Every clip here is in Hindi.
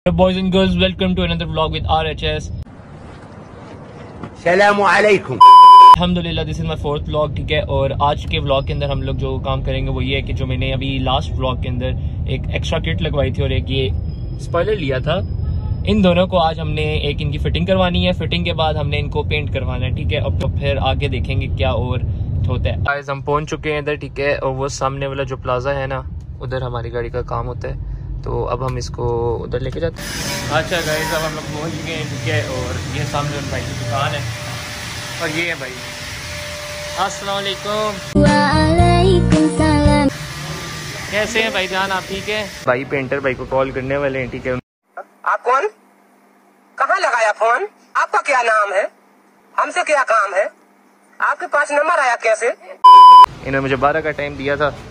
Boys and girls, welcome to another vlog with RHS. Assalamu alaikum. अल्हम्दुलिल्लाह this is my fourth vlog, ठीक है। और आज के व्लॉग के अंदर हम लोग जो काम करेंगे वो ये है कि जो मैंने अभी लास्ट व्लॉग के अंदर एक एक्स्ट्रा किट लगवाई थी और एक ये स्पॉइलर लिया था, इन दोनों को आज हमने एक इनकी फिटिंग करवानी है। फिटिंग के बाद हमने इनको पेंट करवाना है, ठीक है। अब तो फिर आगे देखेंगे क्या और होता है। आज हम पहुंच चुके हैं इधर, ठीक है। और वो सामने वाला जो प्लाजा है ना, उधर हमारी गाड़ी का काम होता है, तो अब हम इसको उधर लेके जाते हैं। अच्छा गाइस, अब हम लोग पहुँच गए हैं, ठीक है। और ये सामने उन भाई की दुकान है और ये है भाई। अस्सलाम वालेकुम। वालेकुम सलाम। कैसे हैं भाईजान, आप ठीक है? भाई पेंटर भाई को कॉल करने वाले हैं, ठीक है। आप कौन? कहाँ लगाया फोन? आपका क्या नाम है? हमसे क्या काम है? आपके पास नंबर आया कैसे? इन्होंने मुझे 12 का टाइम दिया था,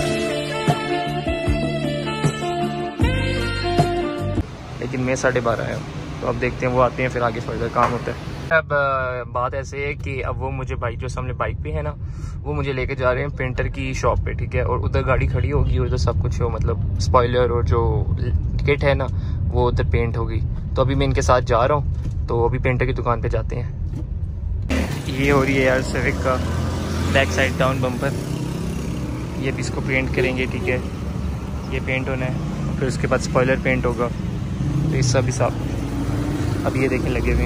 लेकिन मैं 12:30 आया। तो अब देखते हैं वो आते हैं, फिर आगे फर्दर काम होता है। अब बात ऐसे है कि अब वो मुझे बाइक जो सामने बाइक पे है ना, वो मुझे लेके जा रहे हैं पेंटर की शॉप पे, ठीक है। और उधर गाड़ी खड़ी होगी और उधर सब कुछ हो, मतलब स्पॉइलर और जो किट है ना वो उधर पेंट होगी। तो अभी मैं इनके साथ जा रहा हूँ, तो अभी पेंटर की दुकान पे जाते हैं। ये हो रही है यार सिविक का बैक साइड डाउन बम्पर, ये भी इसको पेंट करेंगे, ठीक है। ये पेंट होना है, फिर उसके बाद स्पॉइलर पेंट होगा, तो इस सब हिसाब अब ये देखने लगे हुए।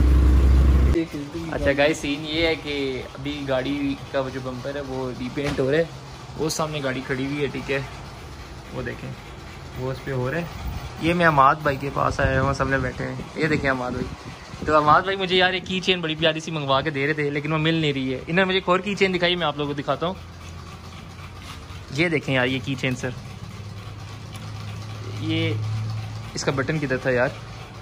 अच्छा गाइस, सीन ये है कि अभी गाड़ी का जो बम्पर है वो रीपेंट हो रहा है। वो सामने गाड़ी खड़ी हुई है, ठीक है। वो देखें, वो उस पर हो रहा है। ये मैं अमाद भाई के पास आया हूँ, सब लोग बैठे हैं। ये देखें अमाद भाई। तो अमाद भाई मुझे यार एक की चेन बड़ी प्यारी सी मंगवा के दे रहे थे, लेकिन वो मिल नहीं रही है। इन्होंने मुझे एक और की चेन दिखाई, मैं आप लोगों को दिखाता हूँ। ये देखें यार, ये की चेन सर, ये इसका बटन किधर था यार?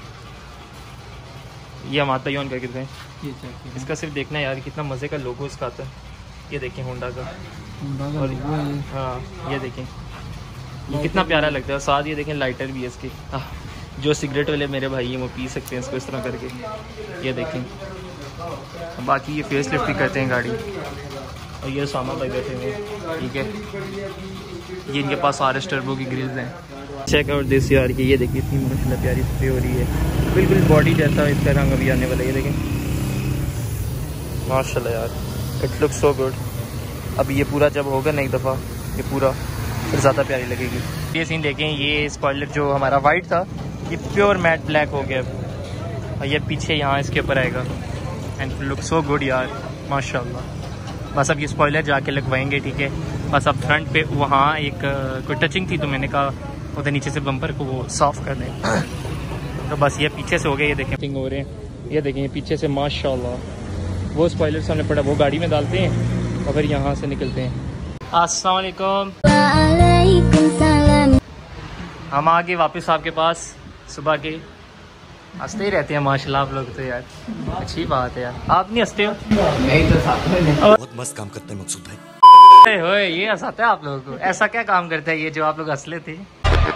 ये अमाद भाई ऑन करके दें, इसका सिर्फ देखना है यार, कितना मज़े का लोगो इसका आता है। ये देखें होंडा का, और हाँ ये देखें, ये कितना प्यारा लगता है। साथ ये देखें लाइटर भी है इसकी, जो सिगरेट वाले मेरे भाई हैं वो पी सकते हैं इसको इस तरह करके। ये देखें, बाकी ये फेस लिफ्ट भी करते हैं गाड़ी। और ये सामा भाई बैठे हुए हैं, ठीक है। ये इनके पास RS टर्बो की ग्रिल्स हैं। चेक आउट दिस यार की, ये देखिए इतनी माशाल्लाह प्यारी स्प्रे हो रही है, बिल्कुल बॉडी जैसा इसका रंग अभी आने वाला है। ये देखें माशाल्लाह यार, इट लुक्स सो गुड। अब ये पूरा जब होगा ना एक दफ़ा, ये पूरा फिर ज़्यादा प्यारी लगेगी। ये सीन देखें, ये स्पॉइलर जो हमारा वाइट था ये प्योर मैट ब्लैक हो गया, और ये पीछे यहाँ इसके ऊपर आएगा, एंड लुक सो गुड यार माशाल्लाह। बस अब ये स्पॉइलर जाके लगवाएंगे, ठीक है। बस अब फ्रंट पे वहाँ एक कोई टचिंग थी, तो मैंने कहा उधर नीचे से बम्पर को वो साफ़ कर दें। तो बस ये पीछे से हो गया, ये देखें हो रहे हैं। ये देखें पीछे से माशाल्लाह वो स्पॉइलर सामने पड़ा, वो गाड़ी में डालते हैं और फिर यहाँ से निकलते हैं। अस्सलाम वालेकुम। हम आ गए वापस आपके पास। सुबह के हंसते ही रहते हैं माशाल्लाह आप लोग, तो यार अच्छी बात है यार। आप नहीं हंसते हो? बहुत मस्त काम करते हैं मकसूद भाई। होए ये हंसाता है आप लोगों को? ऐसा क्या काम करता है ये जो आप लोग हंस लेते हैं?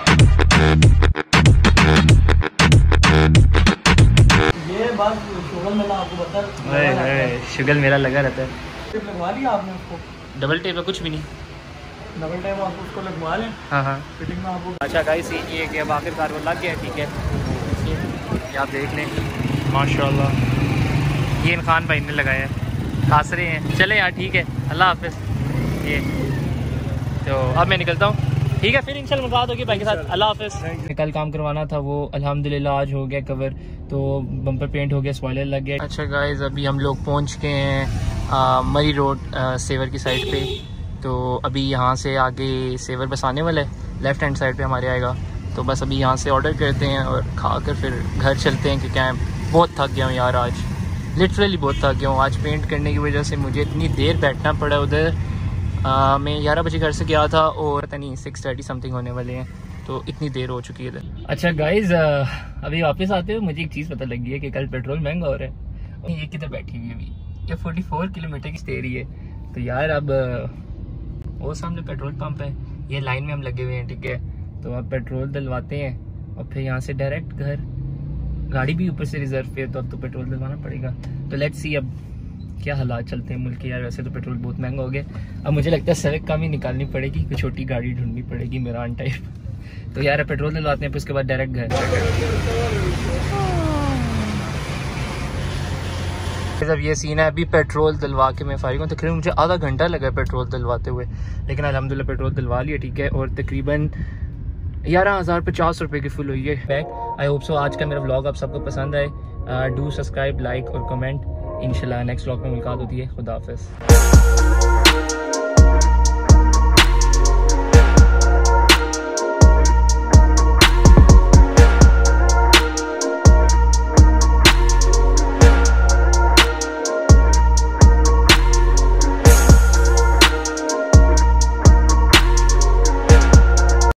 ये बात शुगल मेला आपको बता, शुगल मेला लगा रहता है। लगवा लिया आपने उसको? डबल टेप है कुछ भी नहीं, डबल टाइम आप उसको लगवा लें। हाँ फिटिंग में आपको। अच्छा गाइस, ये कि अब आखिरकार वो लग गया, ठीक है। ये आप देख लें माशाल्लाह, ये इन खान भाई ने लगाया है, खास रहे हैं। चले यार ठीक है, अल्लाह हाफिज़। ये तो अब मैं निकलता हूँ, ठीक है। फिर इंशाल्लाह मुलाकात होगी भाई के साथ, अल्लाह हाफिज़। कल काम करवाना था वो अल्हम्दुलिल्लाह आज हो गया कवर, तो बम्पर पेंट हो गया, स्पॉइलर लग गया। अच्छा गाइस, अभी हम लोग पहुँच गए हैं मरी रोड सेवर की साइड पे। तो अभी यहाँ से आगे सेवर बस आने वाला है, लेफ़्ट हैंड साइड पे हमारे आएगा। तो बस अभी यहाँ से ऑर्डर करते हैं और खा कर फिर घर चलते हैं, क्योंकि मैं बहुत थक गया हूँ यार, आज लिटरली बहुत थक गया हूँ। आज पेंट करने की वजह से मुझे इतनी देर बैठना पड़ा उधर। मैं 11 बजे घर से गया था और पता नहीं 6:30 समथिंग होने वाले हैं, तो इतनी देर हो चुकी है इधर। अच्छा गाइज, अभी वापस आते हुए मुझे एक चीज़ पता लगी है कि कल पेट्रोल महंगा हो रहा है। ये किधर बैठी हुई है अभी, ये 44 किलोमीटर की स्टे रही है। तो यार अब वो सामने पेट्रोल पंप है, ये लाइन में हम लगे हुए हैं, ठीक है। तो अब पेट्रोल डलवाते हैं और फिर यहाँ से डायरेक्ट घर। गाड़ी भी ऊपर से रिजर्व पे है, तो अब तो पेट्रोल डलवाना पड़ेगा। तो लेट्स सी अब क्या हालात चलते हैं मुल्क के यार। वैसे तो पेट्रोल बहुत महंगा हो गया, अब मुझे लगता है सड़क का भी निकालनी पड़ेगी, कोई छोटी गाड़ी ढूंढनी पड़ेगी मेरा टाइप। तो यार पेट्रोल दिलवाते हैं फिर उसके बाद डायरेक्ट घर। जब ये सीन है, अभी पेट्रोल दिलवा के मैं फारिग हूँ। तकरीबन मुझे आधा घंटा लगा पेट्रोल दिलवाते हुए, लेकिन अल्हम्दुलिल्लाह पेट्रोल दिलवा लिया, ठीक है। और तकरीबन 11,050 रुपये की फुल हुई है बैग। आई होप सो आज का मेरा व्लॉग आप सबको पसंद आए। डू सब्सक्राइब, लाइक और कमेंट। इंशाल्लाह नेक्स्ट व्लॉग में मुलाकात होती है। खुदा हाफिज़।